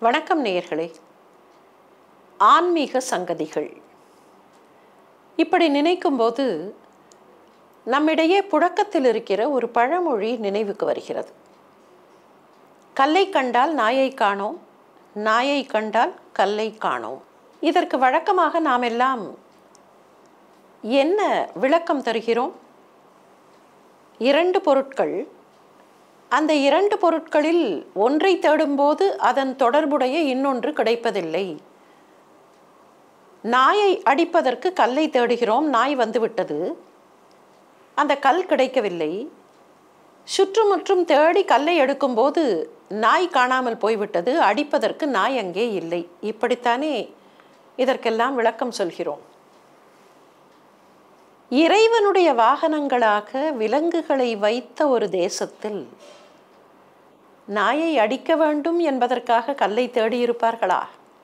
வணக்கம் நேயர்களே. ஆன்மீக சங்கதிகள் இப்படி நினைக்கும்போது நம்மிடையே புழக்கத்தில் இருக்கிற ஒரு பழமொழி நினைவுக்கு வருகிறது. கல்லை கண்டால் நாயை காணோம், நாயை கண்டால் கல்லை காணோம். இதற்கு வழக்கமாக நாம் எல்லாம் என்ன விளக்கம் தருகிறோம்? இரண்டு பொருட்கள், அந்த இரண்டு பொருட்களில் ஒன்றை தேடும்போது அதன் தொடர்புடைய இன்னொன்று கிடைப்பதில்லை. நாயை அடிப்பதற்கு கல்லை தேடுகிறோம், நாய் வந்துவிட்டது, அந்த கல் கிடைக்கவில்லை. சுற்றுமுற்றும் தேடி கல்லை எடுக்கும்போது நாய் காணாமல் போய்விட்டது, அடிப்பதற்கு நாய் அங்கே இல்லை. இப்படித்தானே இதற்கெல்லாம் விளக்கம் சொல்கிறோம். இறைவனுடைய வாகனங்களாக விலங்குகளை வைத்த ஒரு தேசத்தில் நாயை அடிக்க வேண்டும் என்பதற்காக கல்லை தேடியிருப்பார்களா?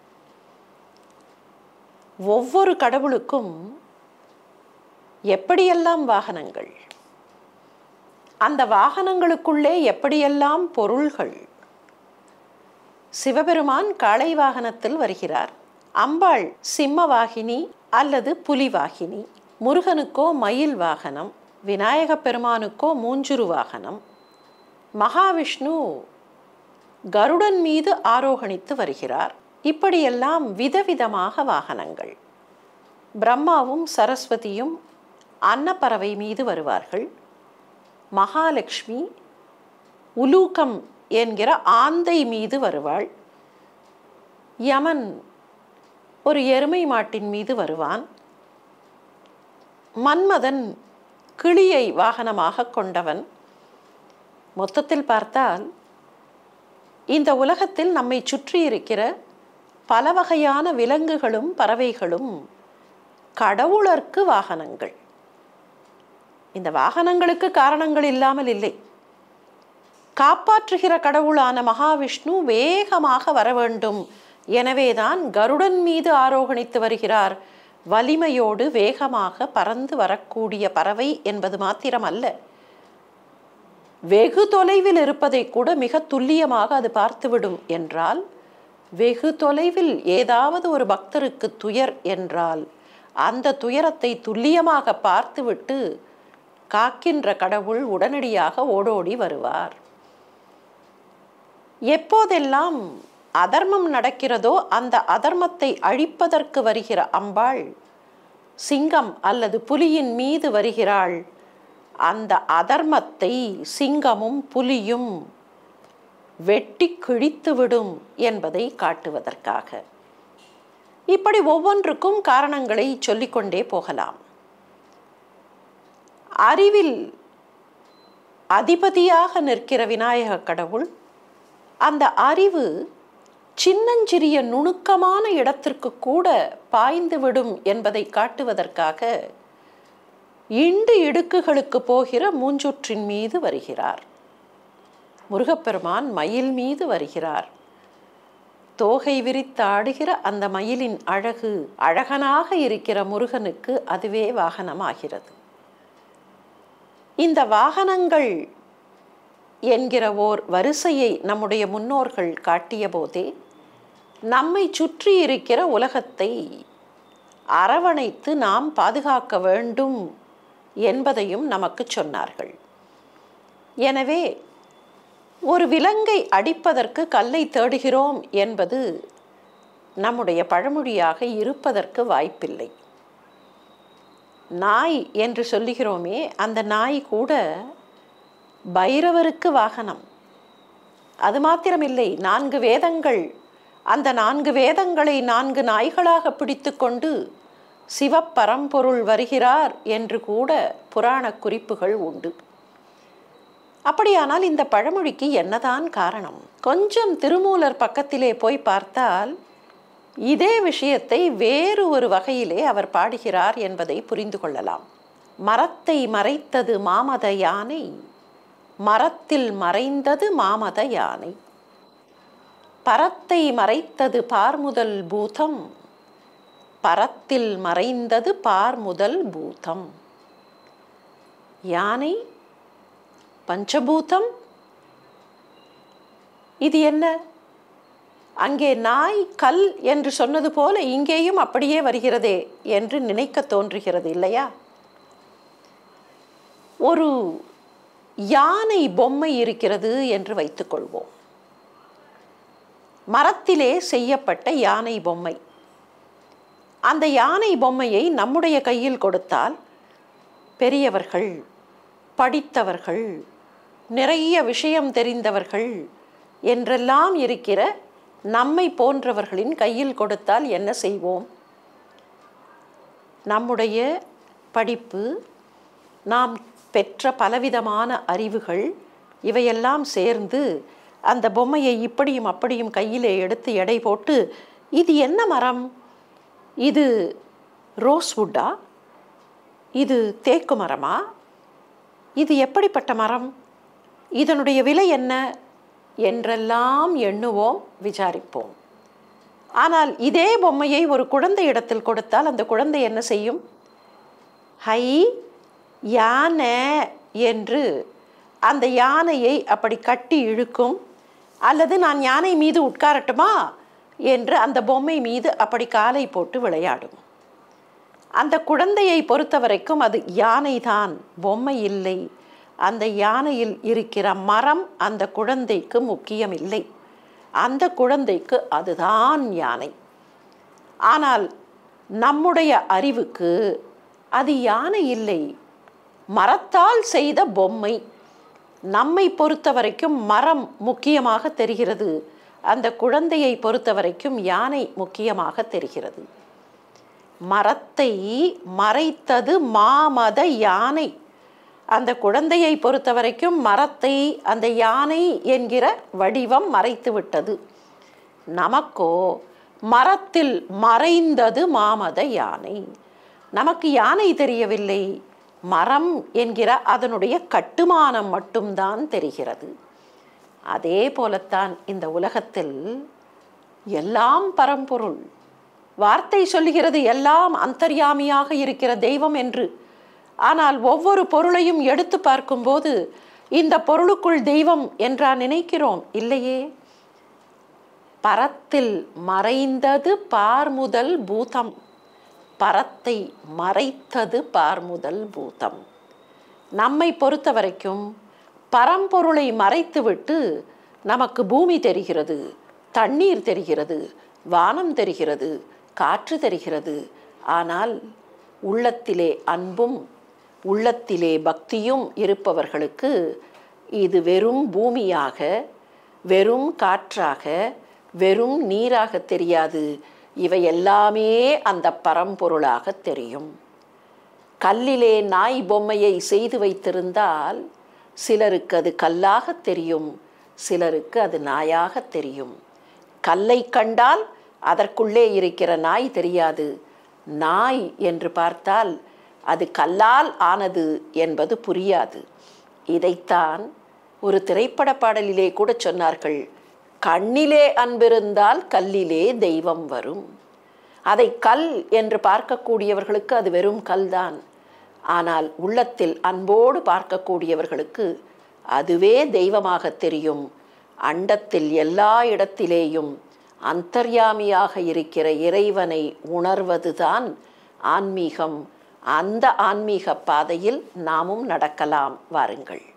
ஒவ்வொரு கடவுளுக்கும் எப்படியெல்லாம் வாகனங்கள், அந்த வாகனங்களுக்குள்ளே எப்படியெல்லாம் பொருள்கள். சிவபெருமான் காளை வாகனத்தில் வருகிறார், அம்பாள் சிம்ம வாகினி அல்லது புலி வாகினி, முருகனுக்கோ மயில் வாகனம், விநாயக பெருமானுக்கோ மூஞ்சுரு வாகனம், மகாவிஷ்ணு கருடன் மீது ஆரோகணித்து வருகிறார். இப்படியெல்லாம் விதவிதமாக வாகனங்கள். பிரம்மாவும் சரஸ்வதியும் அன்னப்பறவை மீது வருவார்கள். மகாலட்சுமி உலூகம் என்கிற ஆந்தை மீது வருவாள். யமன் ஒரு எருமை மாட்டின் மீது வருவான். மன்மதன் கிளியை வாகனமாக கொண்டவன். மொத்தத்தில் பார்த்தால் இந்த உலகத்தில் நம்மை சுற்றி இருக்கிற பல வகையான விலங்குகளும் பறவைகளும் கடவுளர்க்கு வாகனங்கள். இந்த வாகனங்களுக்கு காரணங்கள் இல்லாமல் இல்லை. காப்பாற்றுகிற கடவுளான மகாவிஷ்ணு வேகமாக வர வேண்டும், எனவேதான் கருடன் மீது ஆரோகணித்து வருகிறார். வலிமையோடு வேகமாக பறந்து வரக்கூடிய பறவை என்பது மாத்திரம் அல்ல, வெகு தொலைவில் இருப்பதை கூட மிக துல்லியமாக அது பார்த்துவிடும். என்றால் வெகு தொலைவில் ஏதாவது ஒரு பக்தருக்கு துயர் என்றால் அந்த துயரத்தை துல்லியமாக பார்த்துவிட்டு காக்கின்ற கடவுள் உடனடியாக ஓடோடி வருவார். எப்போதெல்லாம் அதர்மம் நடக்கிறதோ அந்த அதர்மத்தை அழிப்பதற்கு வருகிற அம்பாள் சிங்கம் அல்லது புலியின் மீது வருகிறாள். அந்த அதர்மத்தை சிங்கமும் புலியும் வெட்டி கிழித்துவிடும் என்பதை காட்டுவதற்காக. இப்படி ஒவ்வொன்றுக்கும் காரணங்களை சொல்லிக்கொண்டே போகலாம். அறிவில் அதிபதியாக நிற்கிற விநாயக கடவுள் அந்த அறிவு சின்னஞ்சிறிய நுணுக்கமான இடத்திற்கு கூட பாய்ந்துவிடும் என்பதை காட்டுவதற்காக இண்டு இடுக்குகளுக்கு போகிற மூஞ்சூற்றின் மீது வருகிறார். முருகப்பெருமான் மயில் மீது வருகிறார். தோகை விரித்தாடுகிற அந்த மயிலின் அழகு, அழகனாக இருக்கிற முருகனுக்கு அதுவே வாகனமாகிறது. இந்த வாகனங்கள் என்கிற ஓர் வரிசையை நம்முடைய முன்னோர்கள் காட்டிய போதே நம்மை சுற்றி இருக்கிற உலகத்தை அரவணைத்து நாம் பாதுகாக்க வேண்டும் என்பதையும் நமக்கு சொன்னார்கள். எனவே ஒரு விலங்கை அடிப்பதற்கு கல்லை தேடுகிறோம் என்பது நம்முடைய பழமொழியாக இருப்பதற்கு வாய்ப்பில்லை. நாய் என்று சொல்லுகிறோமே, அந்த நாய் கூட பைரவருக்கு வாகனம். அது மாத்திரமில்லை, 4 வேதங்கள், அந்த 4 வேதங்களை 4 நாய்களாக பிடித்து கொண்டு சிவப்பரம்பொருள் வருகிறார் என்று கூட புராண குறிப்புகள் உண்டு. அப்படியானால் இந்த பழமொழிக்கு என்னதான் காரணம்? கொஞ்சம் திருமூலர் பக்கத்திலே போய் பார்த்தால் இதே விஷயத்தை வேறு ஒரு வகையிலே அவர் பாடுகிறார் என்பதை புரிந்து கொள்ளலாம். மரத்தை மறைத்தது மாமத யானை, மரத்தில் மறைந்தது மாமத யானை. பரத்தை மறைத்தது பார்முதல் பூதம், பரத்தில் மறைந்தது பார்முதல் பூதம். யானை, பஞ்சபூதம், இது என்ன? அங்கே நாய் கல் என்று சொன்னது போல இங்கேயும் அப்படியே வருகிறதே என்று நினைக்க தோன்றுகிறது இல்லையா? ஒரு யானை பொம்மை இருக்கிறது என்று வைத்துக்கொள்வோம். மரத்திலே செய்யப்பட்ட யானை பொம்மை. அந்த யானை பொம்மையை நம்முடைய கையில் கொடுத்தால் பெரியவர்கள், படித்தவர்கள், நிறைய விஷயம் தெரிந்தவர்கள் என்றெல்லாம் இருக்கிற நம்மை போன்றவர்களின் கையில் கொடுத்தால் என்ன செய்வோம்? நம்முடைய படிப்பு, நாம் பெற்ற பலவிதமான அறிவுகள் இவையெல்லாம் சேர்ந்து அந்த பொம்மையை இப்படியும் அப்படியும் கையிலே எடுத்து எடை போட்டு, இது என்ன மரம்? இது ரோஸ்வுட்டா? இது தேக்கு மரமா? இது எப்படிப்பட்ட மரம்? இதனுடைய விலை என்ன என்றெல்லாம் எண்ணுவோம், விசாரிப்போம். ஆனால் இதே பொம்மையை ஒரு குழந்தை இடத்தில் கொடுத்தால் அந்த குழந்தை என்ன செய்யும்? ஹை, யானை என்று அந்த யானையை அப்படி கட்டி இழுக்கும். அல்லது நான் யானை மீது உட்காரட்டுமா என்று அந்த பொம்மை மீது அப்படி காலை போட்டு விளையாடும். அந்த குழந்தையை பொறுத்த வரைக்கும் அது யானைதான், பொம்மை இல்லை. அந்த யானையில் இருக்கிற மரம் அந்த குழந்தைக்கு முக்கியம் இல்லை. அந்த குழந்தைக்கு அதுதான் யானை. ஆனால் நம்முடைய அறிவுக்கு அது யானை இல்லை, மரத்தால் செய்த பொம்மை. நம்மை பொறுத்த வரைக்கும் மரம் முக்கியமாக தெரிகிறது, அந்த குழந்தையை பொறுத்த வரைக்கும் யானை முக்கியமாக தெரிகிறது. மரத்தை மறைத்தது மாமத யானை. அந்த குழந்தையை பொறுத்த வரைக்கும் மரத்தை அந்த யானை என்கிற வடிவம் மறைத்து விட்டது. நமக்கோ மரத்தில் மறைந்தது மாமத யானை. நமக்கு யானை தெரியவில்லை, மரம் என்கிற அதனுடைய கட்டுமானம் மட்டும்தான் தெரிகிறது. அதே போலத்தான் இந்த உலகத்தில் எல்லாம் பரம்பொருள். வார்த்தை சொல்லுகிறது எல்லாம் அந்தர்யாமியாக இருக்கிற தெய்வம் என்று. ஆனால் ஒவ்வொரு பொருளையும் எடுத்து பார்க்கும்போது இந்த பொருளுக்குள் தெய்வம் என்றா நினைக்கிறோம்? இல்லையே. பரத்தில் மறைந்தது பார்முதல் பூதம், பரத்தை மறைத்தது பார்முதல் பூதம். நம்மை பொறுத்த வரைக்கும் பரம்பொருளை மறைத்துவிட்டு நமக்கு பூமி தெரிகிறது, தண்ணீர் தெரிகிறது, வானம் தெரிகிறது, காற்று தெரிகிறது. ஆனால் உள்ளத்திலே அன்பும் உள்ளத்திலே பக்தியும் இருப்பவர்களுக்கு இது வெறும் பூமியாக, வெறும் காற்றாக, வெறும் நீராக தெரியாது. இவை எல்லாமே அந்த பரம்பொருளாக தெரியும். கல்லிலே நாய் பொம்மையை செய்து வைத்திருந்தால் சிலருக்கு அது கல்லாக தெரியும், சிலருக்கு அது நாயாக தெரியும். கல்லை கண்டால் அதற்குள்ளே இருக்கிற நாய் தெரியாது. நாய் என்று பார்த்தால் அது கல்லால் ஆனது என்பது புரியாது. இதைத்தான் ஒரு திரைப்பட பாடலிலே கூட சொன்னார்கள், கண்ணிலே அன்பிருந்தால் கல்லிலே தெய்வம் வரும். அதை கல் என்று பார்க்கக்கூடியவர்களுக்கு அது வெறும் கல்தான். ஆனால் உள்ளத்தில் அன்போடு பார்க்கக்கூடியவர்களுக்கு அதுவே தெய்வமாக தெரியும். அண்டத்தில் எல்லா இடத்திலேயும் அந்தர்யாமியாக இருக்கிற இறைவனை உணர்வதுதான் ஆன்மீகம். அந்த ஆன்மீக பாதையில் நாமும் நடக்கலாம். வாருங்கள்.